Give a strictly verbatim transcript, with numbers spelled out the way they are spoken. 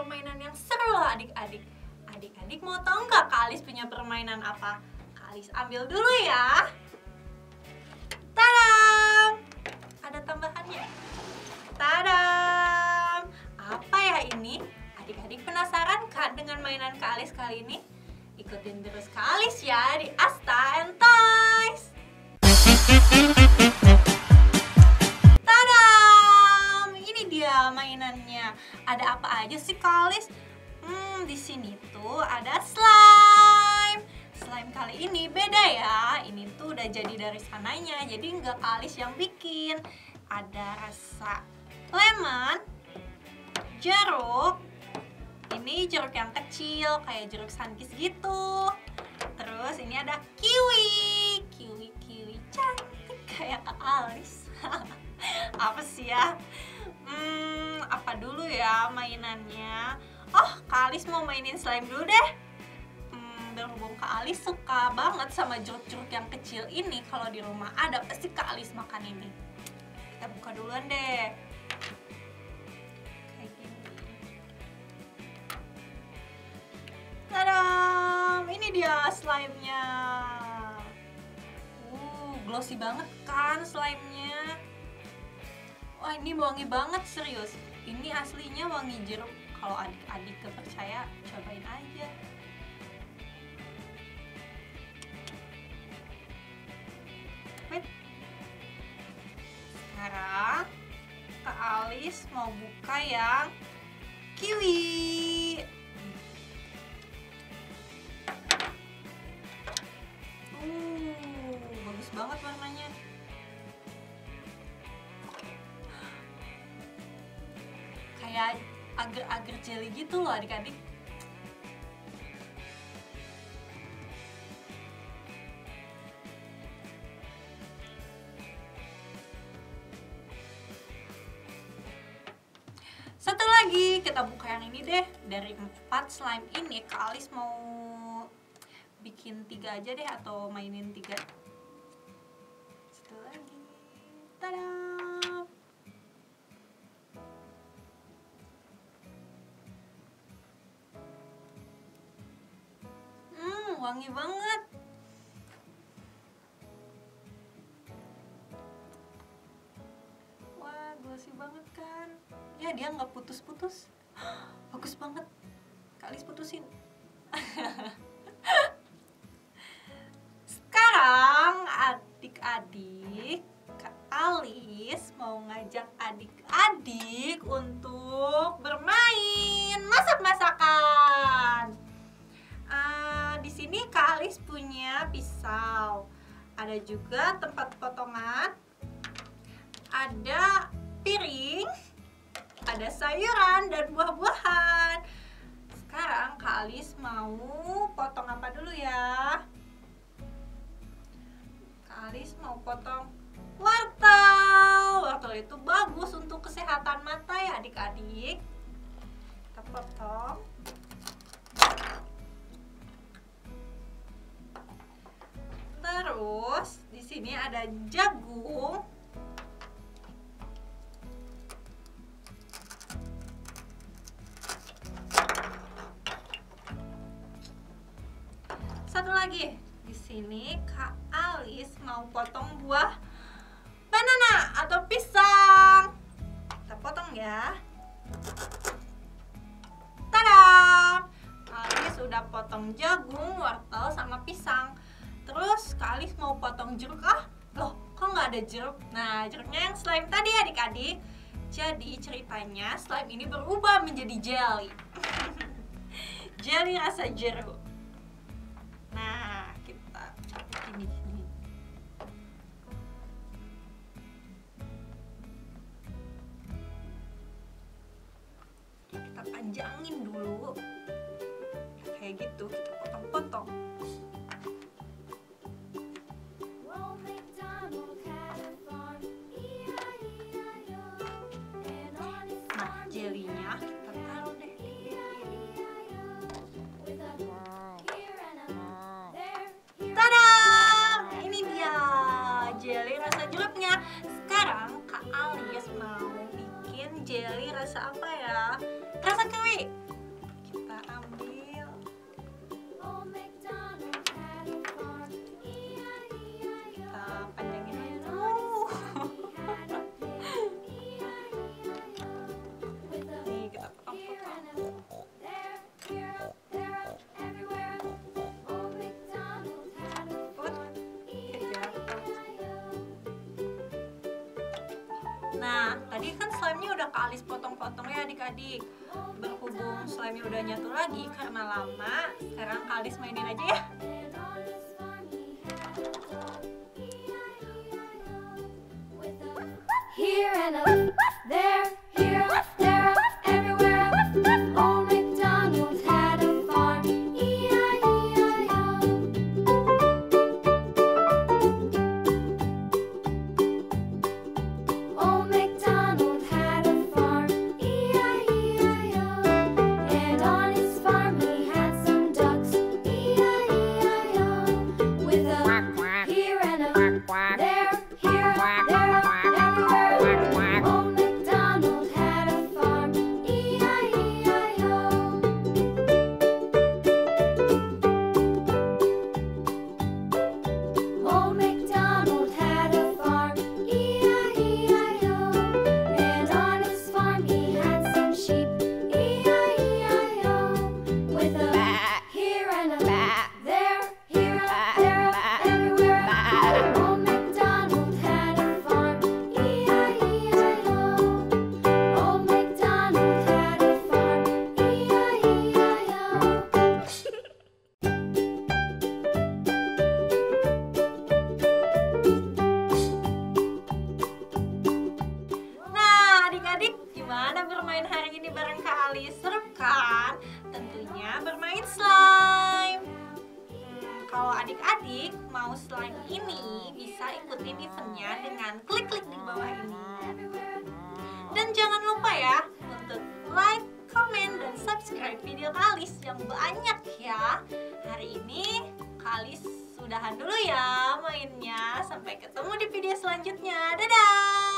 permainan yang seru loh adik-adik. Adik-adik mau tahu nggak Kak Alis punya permainan apa? Kak Alis ambil dulu ya. Tadam! Ada tambahannya. Tadam! Apa ya ini? Adik-adik penasaran kan dengan mainan Kak Alis kali ini? Ikutin terus Kak Alis ya di Asta and Toys. Tadam! Ini dia mainannya. Ada apa aja sih Kak Alis? Hmm, di sini tuh ada slime. Slime kali ini beda ya. Ini tuh udah jadi dari sananya. Jadi nggak Kak Alis yang bikin. Ada rasa lemon, jeruk. Ini jeruk yang kecil kayak jeruk sunkis gitu. Terus ini ada kiwi. Kiwi kiwi cantik kayak Kak Alis. Apa sih ya? Hmm, apa dulu ya mainannya? Oh, Kak Alis mau mainin slime dulu deh. Hmm, berhubung Kak Alis suka banget sama jeruk-jeruk yang kecil ini, kalau di rumah ada pasti Kak Alis makan ini. Kita buka duluan deh. Kayak gini. Tadam! Ini dia slime-nya. Uh, glossy banget kan slime-nya. Wah, ini wangi banget serius. Ini aslinya wangi jeruk. Kalau adik-adik gak percaya, cobain aja. Wait. Sekarang Kak Alis mau buka yang kiwi. Uh, bagus banget warnanya. Kayak agar-agar jelly gitu loh adik-adik. Satu lagi, kita buka yang ini deh. Dari empat slime ini, Kak Alis mau bikin tiga aja deh atau mainin tiga. Satu lagi. Tada! Wangi banget. Wah, glossy banget kan. Ya, dia nggak putus-putus. Bagus banget. Kak Alis putusin. Sekarang adik-adik, Kak Alis mau ngajak adik-adik untuk bermain masak-masakan. Uh, di sini Kak Alis punya pisau, ada juga tempat potongan, ada piring, ada sayuran dan buah-buahan. Sekarang Kak Alis mau potong apa dulu ya? Kak Alis mau potong wortel. Wortel itu bagus untuk kesehatan mata ya adik-adik. Kita potong. Terus di sini ada jagung. Satu lagi, di sini Kak Alis mau potong buah banana atau pisang. Kita potong ya. Tada! Kak Alis sudah potong jagung, wortel sama pisang. Terus Kak Alis mau potong jeruk. Ah, loh kok nggak ada jeruk? Nah, jeruknya yang slime tadi adik-adik. Jadi ceritanya slime ini berubah menjadi jelly. Jelly rasa jeruk. Nah, kita ini sini. Kita panjangin dulu. Kayak gitu, kita potong-potong. Jelinya kita taruh deh. Tada! Ini dia jelly rasa jeruknya. Sekarang Kak Alis mau bikin jelly rasa apa ya? Rasa kiwi. tadi kan slime-nya udah Kak Alis potong-potong ya adik-adik. Berhubung slime-nya udah nyatu lagi karena lama, sekarang Kak Alis mainin aja ya. Here and a there, here, there, everywhere. Old MacDonald had a farm, E I E I O. Old MacDonald had a farm, E I E I O. And on his farm he had some ducks, E I E I O. With a here and a there, here, there, everywhere. Old MacDonald had a farm, E I E I O. Old MacDonald had a farm, E I E I O. And on his farm he had some sheep, E I E I O. With a here and a there, here, there, everywhere. Old MacDonald had a farm, E I E I O. Old MacDonald had a farm, E I E I O. Nah, adik-adik, gimana bermain hari ini bareng Kak Alis? Seru kan? Tentunya bermain slime. Hmm, kalau adik-adik mau slime ini, bisa ikutin eventnya dengan klik-klik di bawah ini. Dan jangan lupa ya, untuk like, komen, dan subscribe video Kak Alis yang banyak ya. Hari ini Kak Alis sudahan dulu ya mainnya. Sampai ketemu di video selanjutnya. Dadah!